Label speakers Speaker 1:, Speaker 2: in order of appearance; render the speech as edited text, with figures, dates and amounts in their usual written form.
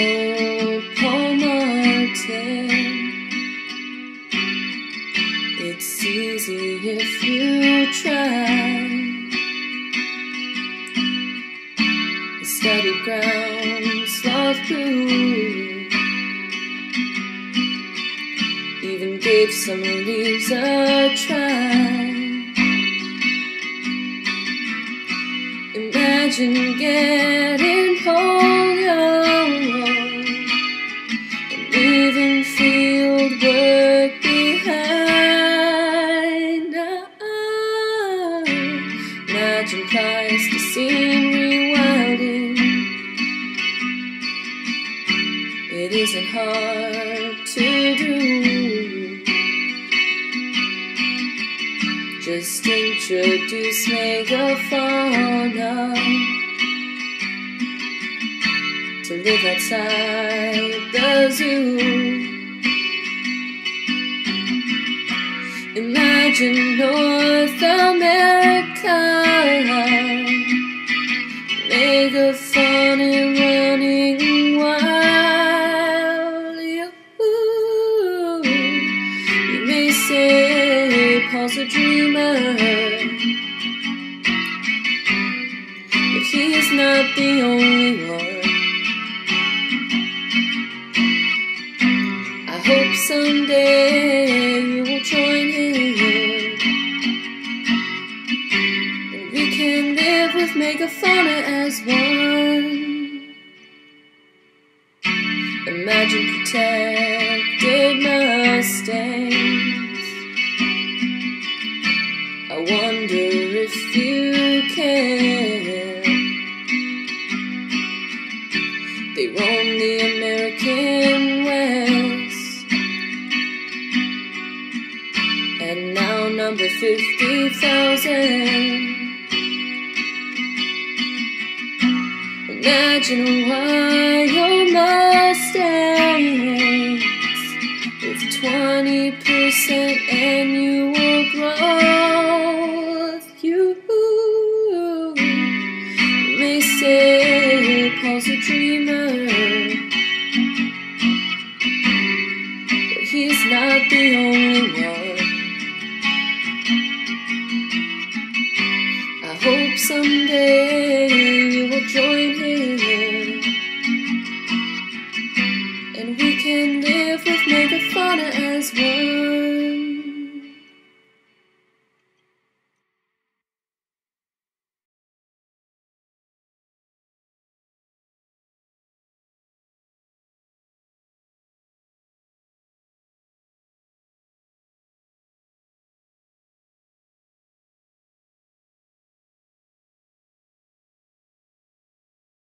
Speaker 1: Paul Martin. It's easy if you try. He studied ground sloth blue, even gave some leaves a try. Imagine getting polio and leaving field work behind. Imagine Pleistocene rewilding. It isn't hard to do. Just introduce megafauna to live outside the zoo. Imagine North America, megafauna running wild. You may say Paul's a dreamer, but he is not the only one. I hope someday you will join him, and we can live with megafauna as one. Imagine protected Mustangs. I wonder if you can. They roam the American West, and now number 50,000. Imagine a wild Mustangs with 20% annual growth. You may say Paul's a dreamer, but he's not the only one. I hope someday you will join him, and we can live with megafauna as one.